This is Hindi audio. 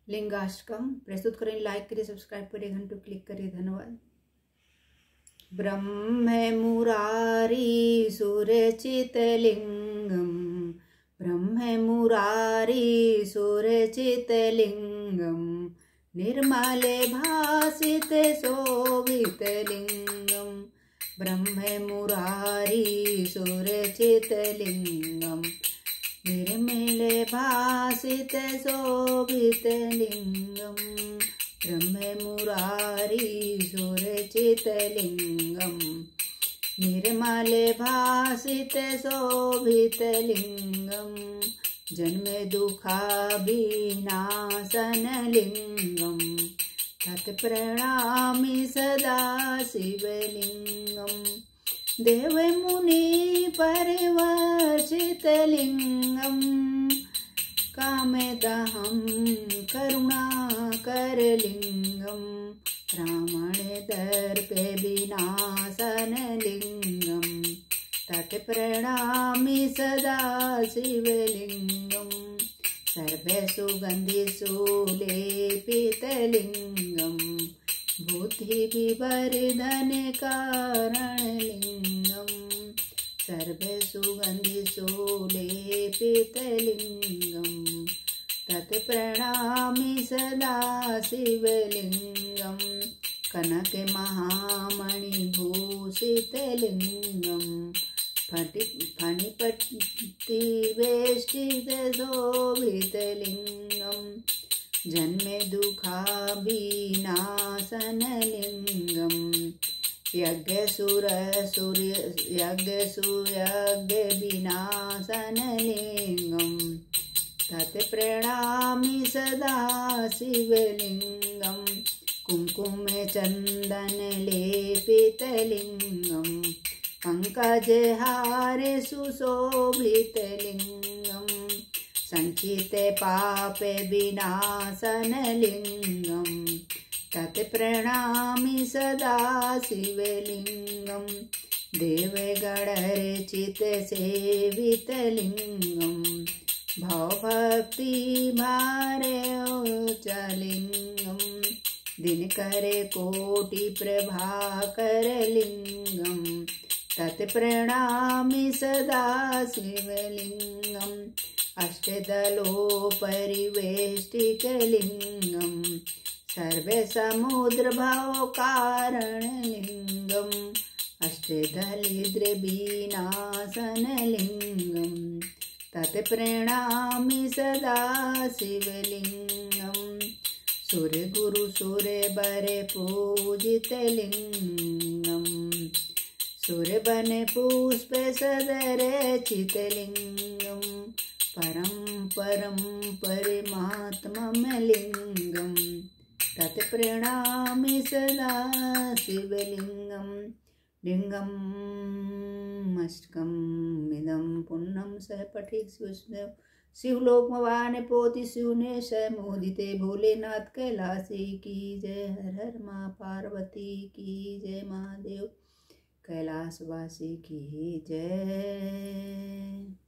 लिंगाष्टकम प्रस्तुत करें। लाइक करिए, सब्सक्राइब करिए, घंटों क्लिक करिए। धन्यवाद। ब्रह्म मुरारी सुरचितलिंगम, ब्रह्म मुरारी सुरचितलिंगम, निर्मले भासित शोभितलिंगम, ब्रह्म मुरारी सुरचितलिंगम, निर्मले भासित शोभितलिंगम, ब्रह्म मुरारी सुरचितलिंगम, निर्मले भासित शोभितलिंगम, जन्म दुःखाभिनाशनलिंगम, तत्प्रणामि सदा शिवलिंगम, देवमुनि परिवर्षितलिंगम, कामदहं करुणाकरलिंगम, ब्राह्मणदर्पे विनाशनलिंगम, तत्प्रणामि सदा शिवलिंगम, सर्वसुगन्धिसुलेपितलिंगम, बुद्धिविवर्धनकारणलिंगम, सर्वसुगन्धिसुलेपितलिंगम, तत्प्रणामि सदा शिवलिंगम, कनकमहामणिभूषितलिंगम, फणिपट्टिवेष्टितशोभितलिंगम, जन्म दुःखाभिनाशनलिंगम, यज्ञसुरयज्ञविनाशनलिंगम, तत्प्रणामि सदा शिवलिंगम, कुंकुम चंदन लेपितलिंगम, पंकजहारे सुशोभितलिंगम, संचित पाप विनाशनलिंगम, तत्प्रणामि सदा शिवलिंगम, देवगणरचित सेवितलिंगम, भवभक्ति भारयोचलिंगम, दिनकर कोटि प्रभाकरलिंगम, तत्प्रणामि सदा शिवलिंगम, अष्टदलोपरिवेष्टितलिंगम, सर्वसमुद्रभवकारणलिंगम, अष्टदलिद्रविनाशनलिंगम, तत्प्रणामि सदा शिवलिंगम, सुरगुरु सुरवर पूजितलिंगम, सुरवन पुष्प सदरचितलिंगम, परम परम परमात्मलिंगम, तत्प्रणामि सदा शिवलिंगम, लिंगम अष्टकम इदं पुण्यं स पठेत् शिवस्देव, शिवलोकमवान पोति शिवने स मोदिते, भोलेनाथ कैलाशी की जय, हर हर माँ पार्वती की जय, महादेव कैलाशवासी की जय।